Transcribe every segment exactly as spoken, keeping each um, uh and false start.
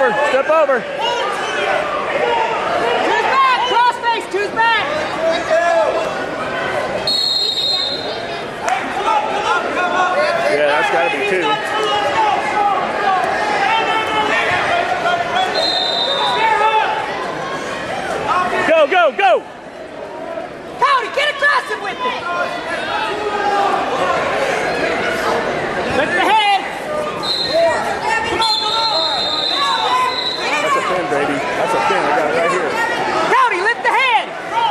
over. Step over. Two's back. Cross face. Two's back. Yeah, that's got to be two. Go, go, go! Cody, get aggressive with it. Lift the head. That's a pin, baby. That's a pin. I got it right here. Cody, lift the head.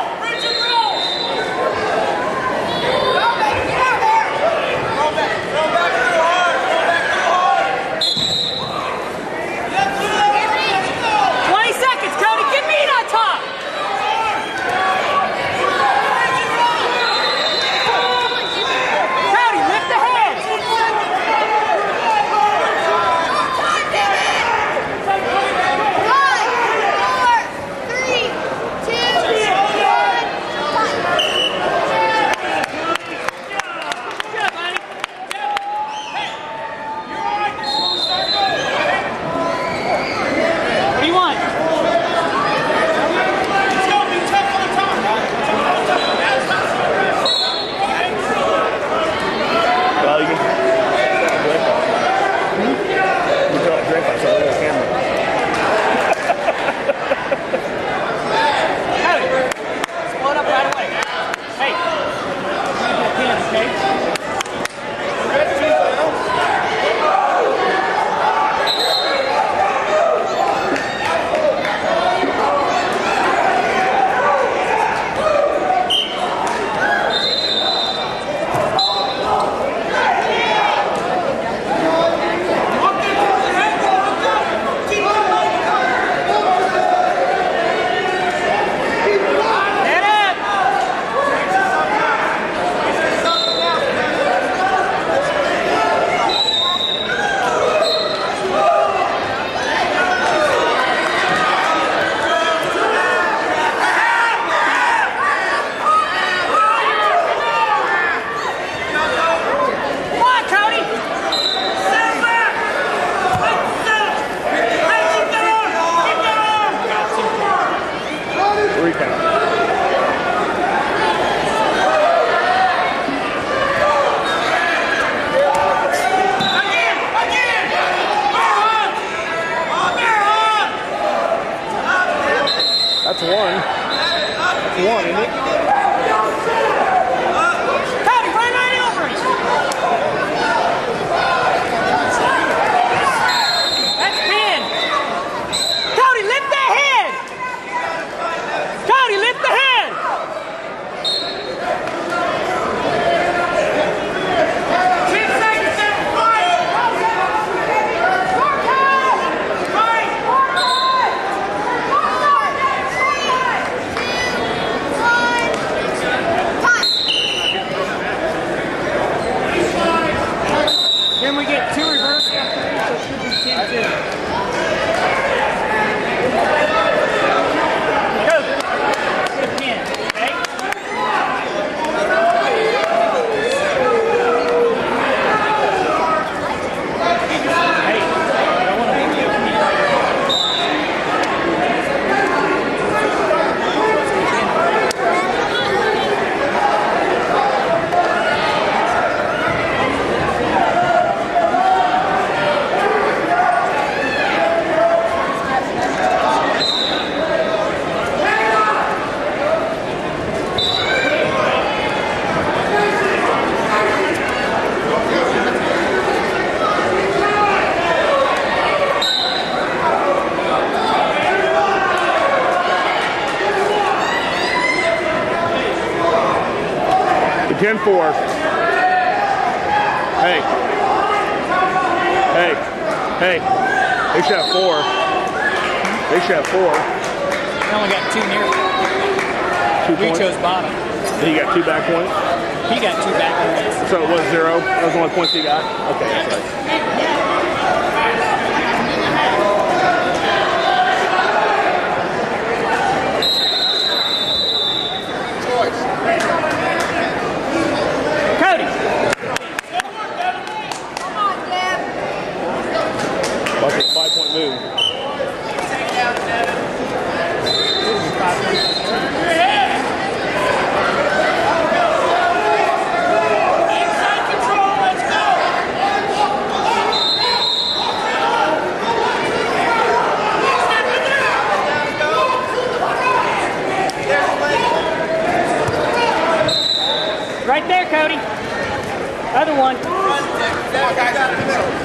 twenty seconds, Cody. Get meat on top. Cody, lift the head. Five, four, three, two, one. Good, buddy. What do you want? Well, you can. You can drink on the camera. Cody, split up right away. Hey, pin, okay? That's one. That's one, isn't it? Cody, run right over it. That's pin. Cody, lift that head. Cody, lift the head. Ten seconds in. Then we get two reverse after this, so it should be ten two. Go. Good pin, okay? Hey, I don't want to make you a pin. ten four. Hey. Hey. Hey. They should have four. They should have four. We only got two near. Two We points. chose bottom. Then you got two back points. He got two back points. So it was zero. That was the only points he got. Okay, that's right. Cody. Watch a five-point move. there, Cody. Other one. Come on, guys, out in the middle.